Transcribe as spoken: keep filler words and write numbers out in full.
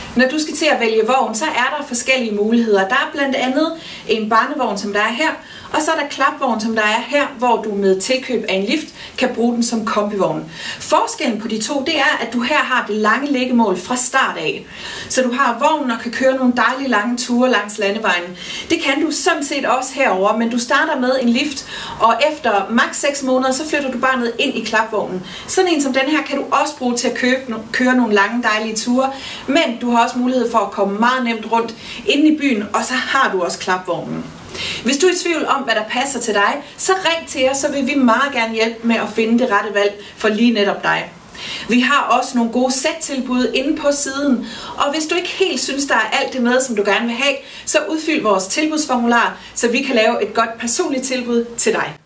Når du skal til at vælge vogn, så er der forskellige muligheder. Der er blandt andet en barnevogn, som der er her, og så er der klapvogn, som der er her, hvor du med tilkøb af en lift kan bruge den som kombivogn. Forskellen på de to, det er, at du her har det lange liggemål fra start af. Så du har vognen og kan køre nogle dejlige lange ture langs landevejen. Det kan du sådan set også herover, men du starter med en lift, og efter maks seks måneder, så flytter du barnet ind i klapvognen. Sådan en som den her kan du også bruge til at købe, køre nogle lange dejlige ture, men du har også mulighed for at komme meget nemt rundt inde i byen, og så har du også klapvognen. Hvis du er i tvivl om, hvad der passer til dig, så ring til os, så vil vi meget gerne hjælpe med at finde det rette valg for lige netop dig. Vi har også nogle gode sættilbud inde på siden, og hvis du ikke helt synes, der er alt det med, som du gerne vil have, så udfyld vores tilbudsformular, så vi kan lave et godt personligt tilbud til dig.